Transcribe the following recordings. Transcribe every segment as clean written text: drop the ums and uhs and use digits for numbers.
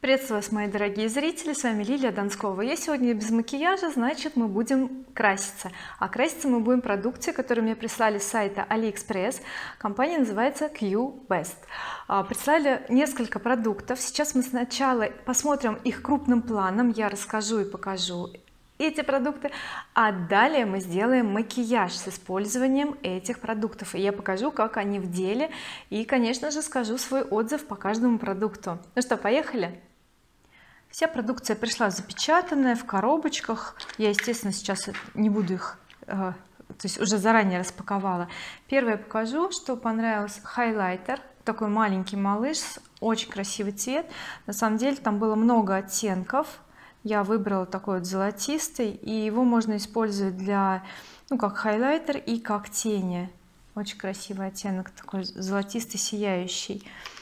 Приветствую вас, мои дорогие зрители, с вами Лилия Донскова. Я сегодня без макияжа, значит мы будем краситься, а краситься мы будем продукцией, которую мне прислали с сайта AliExpress. Компания называется Q-Best. Прислали несколько продуктов. Сейчас мы сначала посмотрим их крупным планом, я расскажу и покажу эти продукты, а далее мы сделаем макияж с использованием этих продуктов, и я покажу, как они в деле, и конечно же скажу свой отзыв по каждому продукту. Ну что, поехали. Вся продукция пришла запечатанная в коробочках. Я, естественно, сейчас не буду их то есть уже заранее распаковала. Первое покажу, что понравилось: хайлайтер, такой маленький малыш, очень красивый цвет. На самом деле там было много оттенков, я выбрала такой вот золотистый, и его можно использовать для, ну, как хайлайтер и как тени. Очень красивый оттенок, такой золотистый, сияющий.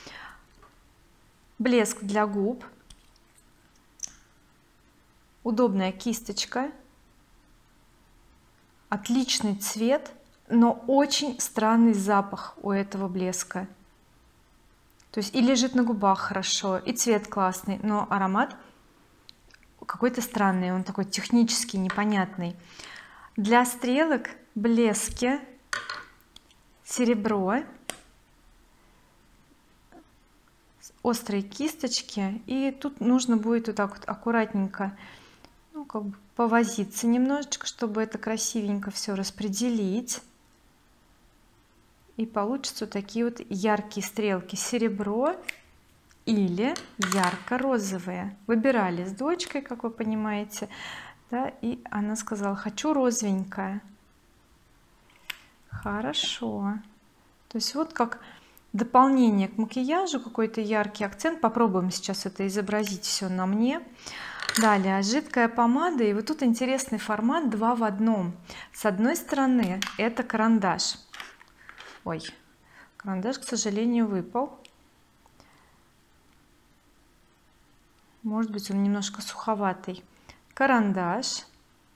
Блеск для губ, удобная кисточка, отличный цвет, но очень странный запах у этого блеска. То есть и лежит на губах хорошо, и цвет классный, но аромат какой-то странный, он такой технический, непонятный. Для стрелок блески серебро, острые кисточки, и тут нужно будет вот так вот аккуратненько, ну, как бы повозиться немножечко, чтобы это красивенько все распределить, и получится вот такие вот яркие стрелки: серебро или ярко-розовые. Выбирали с дочкой, как вы понимаете, да, и она сказала: хочу розовенькое. Хорошо. То есть вот как дополнение к макияжу, какой-то яркий акцент. Попробуем сейчас это изобразить все на мне. Далее жидкая помада, и вот тут интересный формат 2 в 1. С одной стороны это карандаш, ой, карандаш, к сожалению, выпал, может быть он немножко суховатый. Карандаш,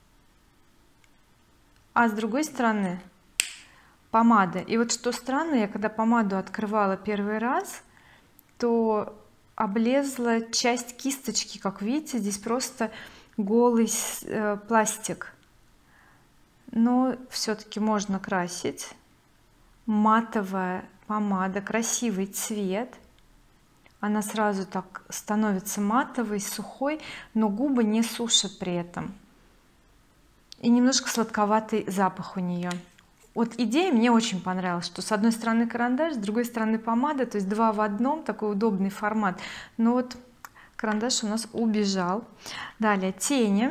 а с другой стороны помада. И вот что странно, я когда помаду открывала первый раз, то облезла часть кисточки, как видите, здесь просто голый пластик, но все-таки можно красить. Матовая помада, красивый цвет, она сразу так становится матовой, сухой, но губы не сушат при этом, и немножко сладковатый запах у нее. Вот идея мне очень понравилась, что с одной стороны карандаш, с другой стороны помада, то есть 2 в 1, такой удобный формат. Но вот карандаш у нас убежал. Далее тени,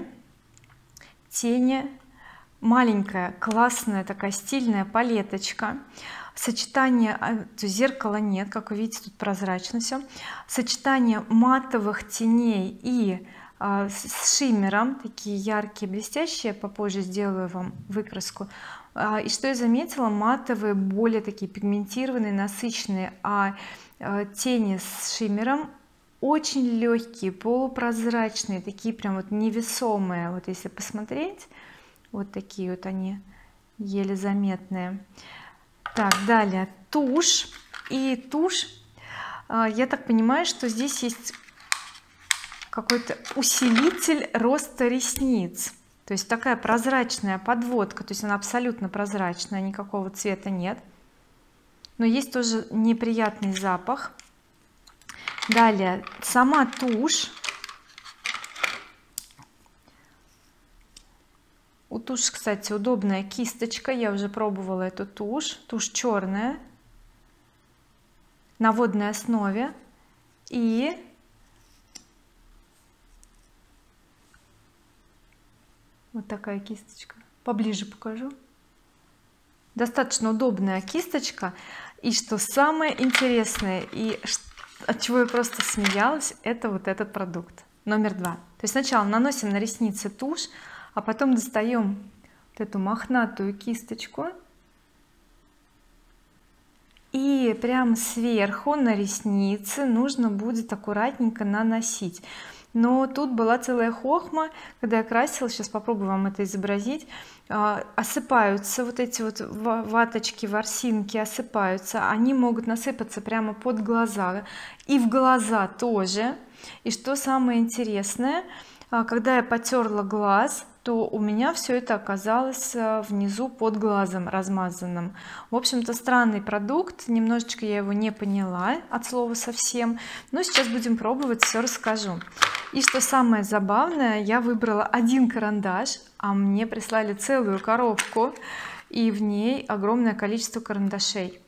маленькая классная такая стильная палеточка, сочетание, то есть зеркала нет, как вы видите, тут прозрачно все, сочетание матовых теней и с шиммером, такие яркие блестящие, попозже сделаю вам выкраску. И что я заметила: матовые более такие пигментированные, насыщенные, а тени с шиммером очень легкие, полупрозрачные, такие прям вот невесомые. Вот если посмотреть, вот такие вот они, еле заметные. Так, далее тушь, и тушь, я так понимаю, что здесь есть какой-то усилитель роста ресниц, то есть такая прозрачная подводка, то есть она абсолютно прозрачная, никакого цвета нет, но есть тоже неприятный запах. Далее сама тушь, у туши, кстати, удобная кисточка, я уже пробовала эту тушь черная на водной основе, и вот такая кисточка, поближе покажу, достаточно удобная кисточка. И что самое интересное, и от чего я просто смеялась, это вот этот продукт номер 2. То есть сначала наносим на ресницы тушь, а потом достаем вот эту мохнатую кисточку и прям сверху на ресницы нужно будет аккуратненько наносить. Но тут была целая хохма, когда я красила, сейчас попробую вам это изобразить. Осыпаются вот эти вот ваточки, ворсинки осыпаются, они могут насыпаться прямо под глаза и в глаза тоже. И что самое интересное, когда я потерла глаз, то у меня все это оказалось внизу под глазом размазанным. В общем-то странный продукт, немножечко я его не поняла от слова совсем, но сейчас будем пробовать, все расскажу. И что самое забавное, я выбрала один карандаш, а мне прислали целую коробку, и в ней огромное количество карандашей.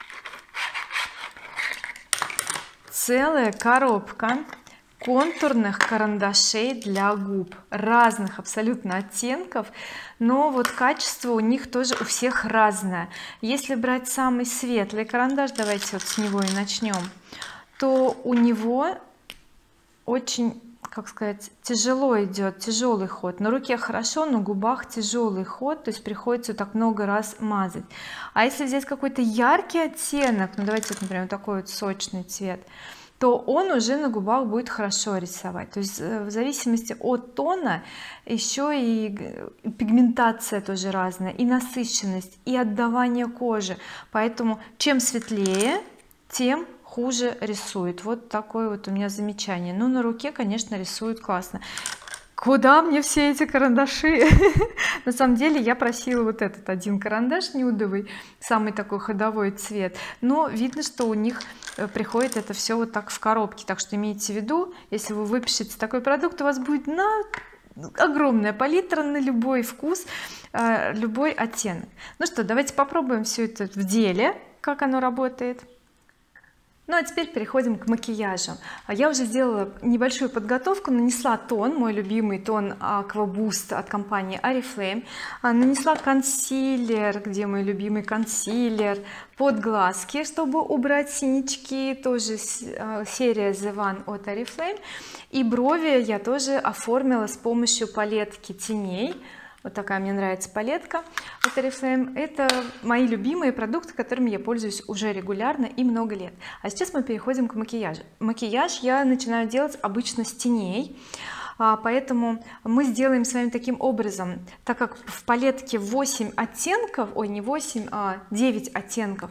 Целая коробка контурных карандашей для губ разных абсолютно оттенков, но вот качество у них тоже у всех разное. Если брать самый светлый карандаш, давайте вот с него и начнем, то у него очень, как сказать, тяжело идет, тяжелый ход. На руке хорошо, на губах тяжелый ход, то есть приходится так много раз мазать. А если взять какой-то яркий оттенок, ну давайте вот, например, такой вот сочный цвет, то он уже на губах будет хорошо рисовать. То есть в зависимости от тона еще и пигментация тоже разная, и насыщенность, и отдавание кожи, поэтому чем светлее, тем хуже рисует. Вот такое вот у меня замечание. Ну на руке, конечно, рисует классно. Куда мне все эти карандаши? На самом деле я просила вот этот один карандаш нюдовый, самый такой ходовой цвет, но видно, что у них приходит это все вот так в коробке, так что имейте в виду, если вы выпишете такой продукт, у вас будет огромная палитра на любой вкус, любой оттенок. Ну что, давайте попробуем все это в деле, как оно работает. Ну а теперь переходим к макияжу. Я уже сделала небольшую подготовку, нанесла тон, мой любимый тон Aqua Boost от компании Oriflame, нанесла консилер, где мой любимый консилер, под глазки, чтобы убрать синячки, тоже серия The One от Oriflame, и брови я тоже оформила с помощью палетки теней. Вот такая мне нравится палетка от Oriflame. Это мои любимые продукты, которыми я пользуюсь уже регулярно и много лет. А сейчас мы переходим к макияжу. Макияж я начинаю делать обычно с теней, поэтому мы сделаем с вами таким образом, так как в палетке 8 оттенков, ой, не 8, а 9 оттенков,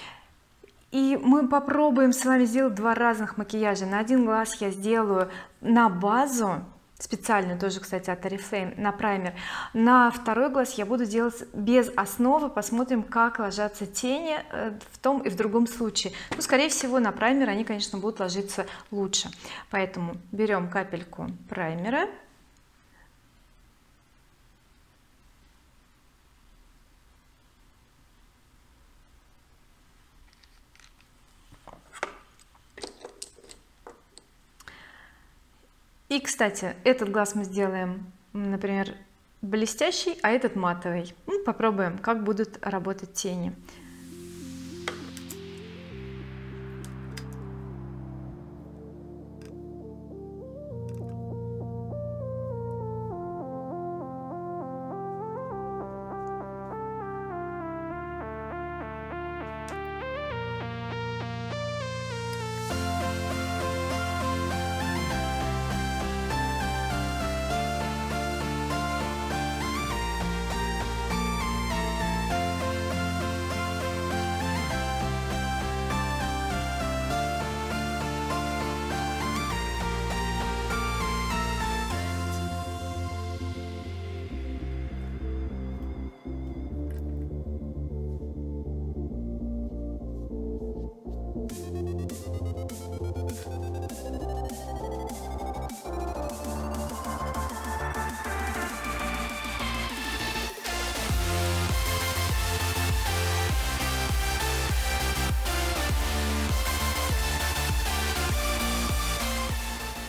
и мы попробуем с вами сделать два разных макияжа. На один глаз я сделаю на базу специальную, тоже кстати от Oriflame, на праймер. На второй глаз я буду делать без основы, посмотрим, как ложатся тени в том и в другом случае. Ну скорее всего на праймер они, конечно, будут ложиться лучше, поэтому берем капельку праймера, и кстати этот глаз мы сделаем, например, блестящий, а этот матовый. Попробуем, как будут работать тени.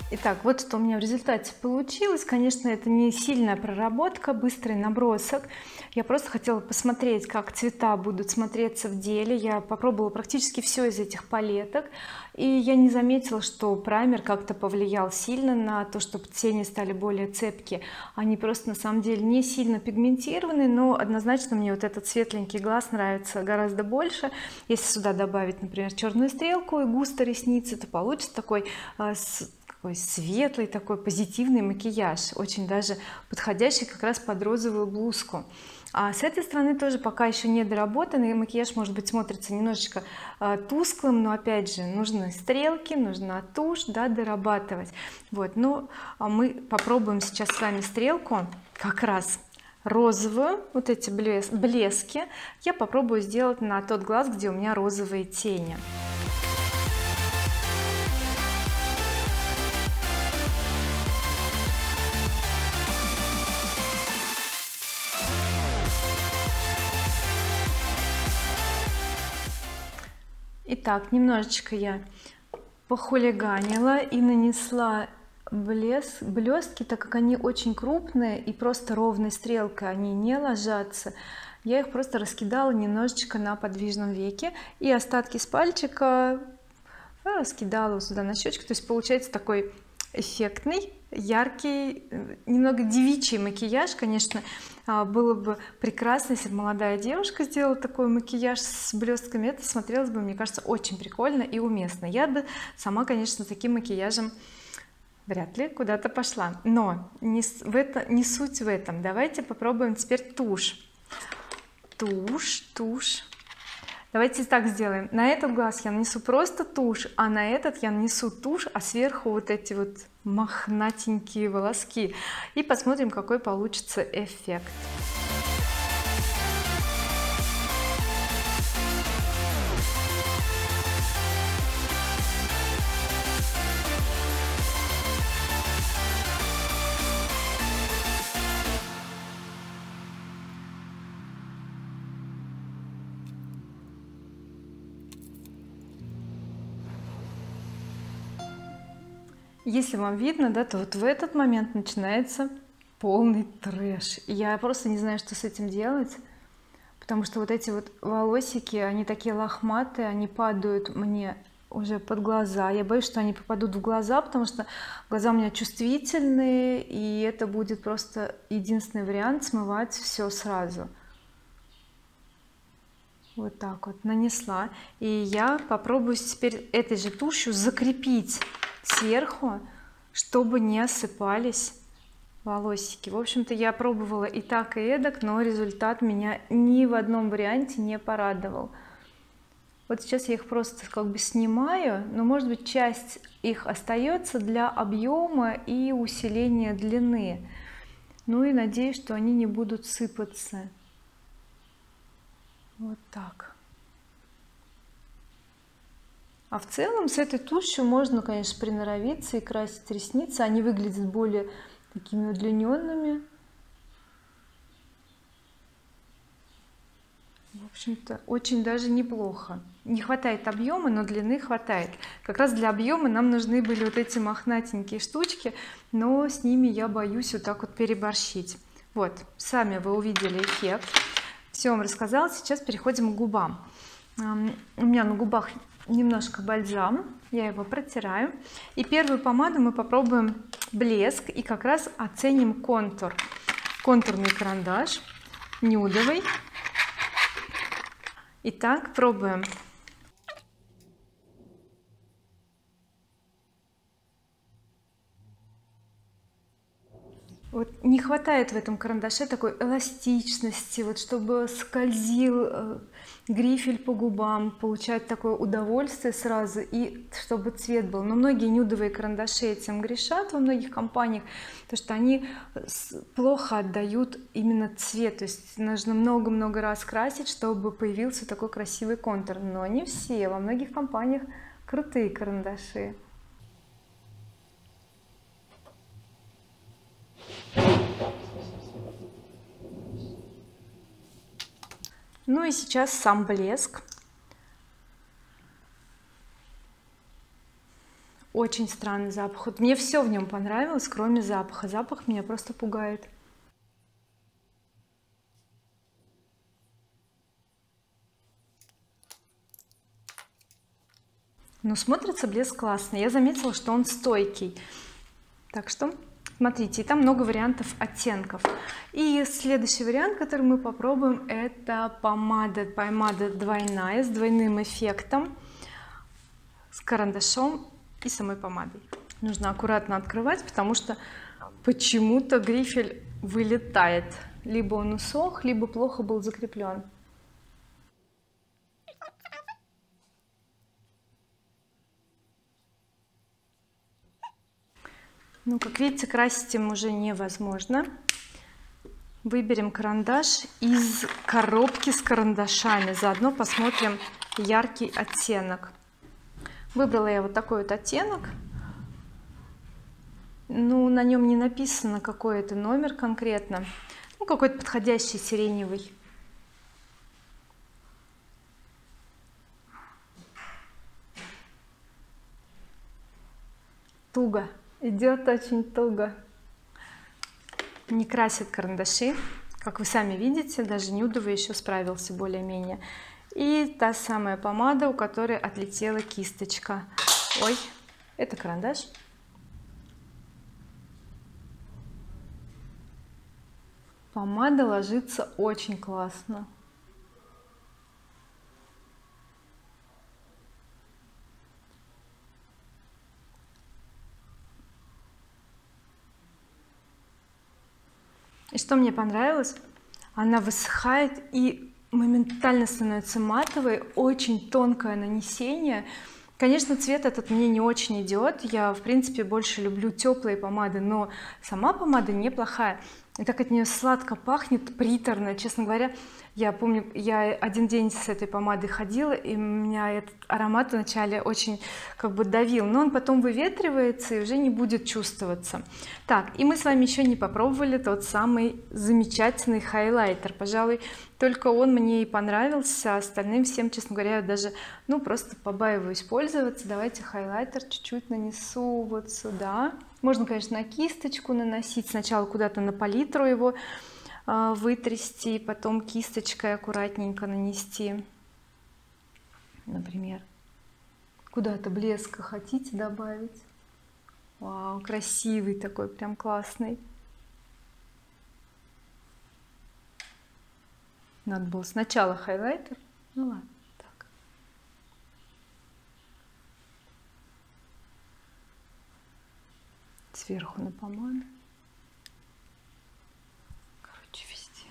Итак, вот что у меня в результате получилось. Конечно, это не сильная проработка, быстрый набросок. Я просто хотела посмотреть, как цвета будут смотреться в деле. Я попробовала практически все из этих палеток, и я не заметила, что праймер как-то повлиял сильно на то, чтобы тени стали более цепкие. Они просто на самом деле не сильно пигментированы, но однозначно мне вот этот светленький глаз нравится гораздо больше. Если сюда добавить, например, черную стрелку и густо ресницы, то получится такой светлый, такой позитивный макияж, очень даже подходящий как раз под розовую блузку. А с этой стороны тоже пока еще не доработанный макияж, может быть, смотрится немножечко тусклым, но опять же нужны стрелки, нужна тушь, да, дорабатывать. Вот, ну а мы попробуем сейчас с вами стрелку как раз розовую, вот эти блески я попробую сделать на тот глаз, где у меня розовые тени. Итак, немножечко я похулиганила и нанесла блестки, так как они очень крупные и просто ровной стрелкой они не ложатся. Я их просто раскидала немножечко на подвижном веке, и остатки с пальчика раскидала сюда на щечку. То есть получается такой эффектный, яркий, немного девичий макияж. Конечно, было бы прекрасно, если бы молодая девушка сделала такой макияж с блестками. Это смотрелось бы, мне кажется, очень прикольно и уместно. Я бы сама, конечно, с таким макияжем вряд ли куда-то пошла, но не суть в этом. Давайте попробуем теперь тушь. Давайте так сделаем. На этот глаз я нанесу просто тушь, а на этот я нанесу тушь, а сверху вот эти вот мохнатенькие волоски, и посмотрим, какой получится эффект. Если вам видно, да, то вот в этот момент начинается полный трэш. Я просто не знаю, что с этим делать, потому что вот эти вот волосики, они такие лохматые, они падают мне уже под глаза. Я боюсь, что они попадут в глаза, потому что глаза у меня чувствительные, и это будет просто единственный вариант смывать все сразу. Вот так вот нанесла, и я попробую теперь этой же тушью закрепить сверху, чтобы не осыпались волосики. В общем-то, я пробовала и так, и эдак, но результат меня ни в одном варианте не порадовал. Вот сейчас я их просто как бы снимаю, но может быть часть их остается для объема и усиления длины. Ну и надеюсь, что они не будут сыпаться. Вот так. А в целом с этой тушью можно, конечно, приноровиться и красить ресницы. Они выглядят более такими удлиненными. В общем-то, очень даже неплохо. Не хватает объема, но длины хватает. Как раз для объема нам нужны были вот эти мохнатенькие штучки, но с ними я боюсь вот так вот переборщить. Вот, сами вы увидели эффект. Все вам рассказала. Сейчас переходим к губам. У меня на губах немножко бальзам, я его протираю, и первую помаду мы попробуем блеск и как раз оценим контурный карандаш нюдовый. Итак, пробуем. Вот не хватает в этом карандаше такой эластичности, вот чтобы скользил грифель по губам, получать такое удовольствие сразу, и чтобы цвет был. Но многие нюдовые карандаши этим грешат во многих компаниях, потому что они плохо отдают именно цвет, то есть нужно много-много раз красить, чтобы появился такой красивый контур. Но не все, во многих компаниях крутые карандаши. Ну и сейчас сам блеск. очень странный запах. Вот мне все в нем понравилось, кроме запаха. Запах меня просто пугает. Но смотрится блеск классно. Я заметила, что он стойкий. Так что смотрите, и там много вариантов оттенков. И следующий вариант, который мы попробуем, это помада двойная с двойным эффектом, с карандашом и самой помадой. Нужно аккуратно открывать, потому что почему-то грифель вылетает. Либо он усох, либо плохо был закреплен. Ну, как видите, красить им уже невозможно. Выберем карандаш из коробки с карандашами, заодно посмотрим яркий оттенок. Выбрала я вот такой вот оттенок. Ну, на нем не написано, какой это номер конкретно. Ну, какой-то подходящий сиреневый. Туго, идет очень туго. Не красит карандаши, как вы сами видите, даже нюдовый еще справился более-менее. И та самая помада, у которой отлетела кисточка. Ой, это карандаш. Помада ложится очень классно. И что мне понравилось, она высыхает и моментально становится матовой, очень тонкое нанесение. Конечно, цвет этот мне не очень идет, я в принципе больше люблю теплые помады, но сама помада неплохая, и так от нее сладко пахнет, приторно. Честно говоря, я помню, я один день с этой помадой ходила, и меня этот аромат вначале очень как бы давил, но он потом выветривается и уже не будет чувствоваться. Так, и мы с вами еще не попробовали тот самый замечательный хайлайтер. Пожалуй, только он мне и понравился, а остальным всем, честно говоря, я даже просто побаиваюсь пользоваться. Давайте хайлайтер чуть-чуть нанесу вот сюда. Можно, конечно, на кисточку наносить, сначала куда-то на палитру его вытрясти, потом кисточкой аккуратненько нанести, например, куда-то блеска хотите добавить. Вау, красивый такой, прям классный. Надо было сначала хайлайтер. Ну ладно, так. Сверху на помаду. Короче, везде.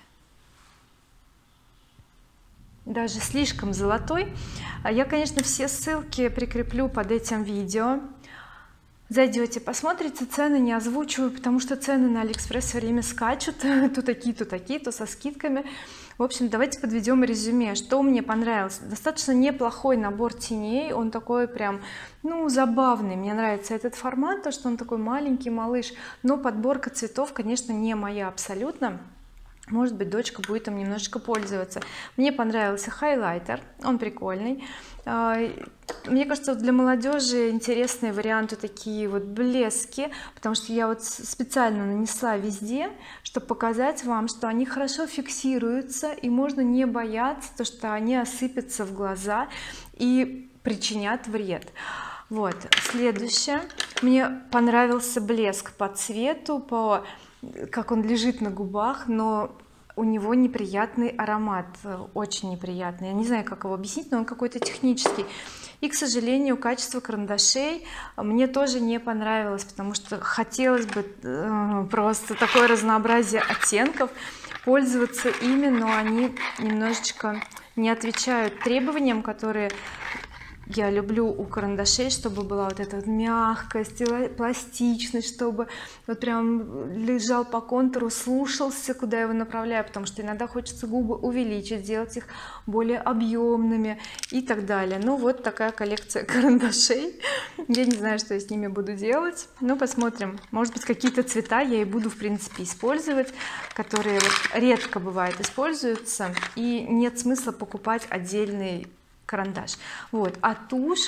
Даже слишком золотой. Я, конечно, все ссылки прикреплю под этим видео. Зайдете, посмотрите, цены не озвучиваю, потому что цены на Алиэкспресс все время скачут, то такие, то со скидками. В общем, давайте подведем резюме, что мне понравилось. Достаточно неплохой набор теней, он такой прям забавный, мне нравится этот формат, то что он такой маленький малыш, но подборка цветов, конечно, не моя абсолютно. Может быть, дочка будет им немножечко пользоваться. Мне понравился хайлайтер, он прикольный. Мне кажется, для молодежи интересные варианты такие вот блески, потому что я вот специально нанесла везде, чтобы показать вам, что они хорошо фиксируются и можно не бояться то, что они осыпятся в глаза и причинят вред. Вот, следующее, мне понравился блеск по цвету, как он лежит на губах, но у него неприятный аромат, очень неприятный. Я не знаю, как его объяснить, но он какой-то технический. И, к сожалению, качество карандашей мне тоже не понравилось, потому что хотелось бы просто такое разнообразие оттенков пользоваться ими, но они немножечко не отвечают требованиям, которые я люблю у карандашей, чтобы была вот эта вот мягкость, пластичность, чтобы вот прям лежал по контуру, слушался, куда я его направляю, потому что иногда хочется губы увеличить, сделать их более объемными и так далее. Ну вот такая коллекция карандашей. Я не знаю, что я с ними буду делать, но посмотрим. Может быть, какие-то цвета я и буду в принципе использовать, которые вот редко бывает используются, и нет смысла покупать отдельный карандаш. Вот, а тушь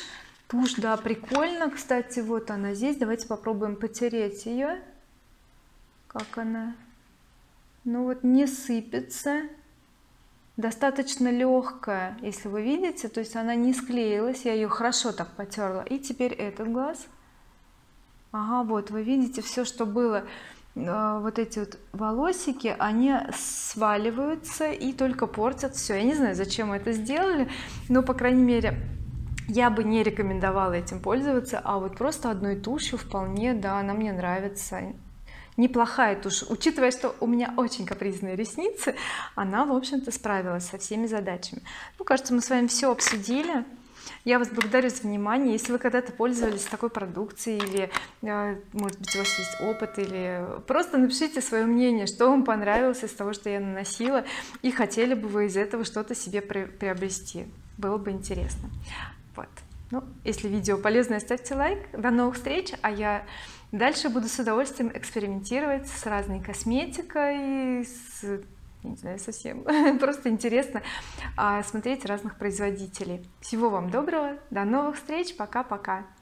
Тушь, да, прикольно, кстати, вот она здесь. Давайте попробуем потереть ее, как она. Ну вот не сыпется, достаточно легкая, если вы видите, то есть она не склеилась, я ее хорошо так потерла. И теперь этот глаз. Ага, вот вы видите, все, что было, вот эти вот волосики, они сваливаются и только портят все. Я не знаю, зачем мы это сделали, но по крайней мере я бы не рекомендовала этим пользоваться, а вот просто одной тушью вполне, да, она мне нравится. Неплохая тушь, учитывая, что у меня очень капризные ресницы, она в общем-то справилась со всеми задачами. Ну, кажется, мы с вами все обсудили. Я вас благодарю за внимание. Если вы когда-то пользовались такой продукцией, или может быть у вас есть опыт, или просто напишите свое мнение, что вам понравилось из того, что я наносила, и хотели бы вы из этого что-то себе приобрести, было бы интересно. Вот. Ну, если видео полезное, ставьте лайк. До новых встреч, а я дальше буду с удовольствием экспериментировать с разной косметикой, я не знаю, совсем просто интересно смотреть разных производителей. Всего вам доброго, до новых встреч, пока-пока.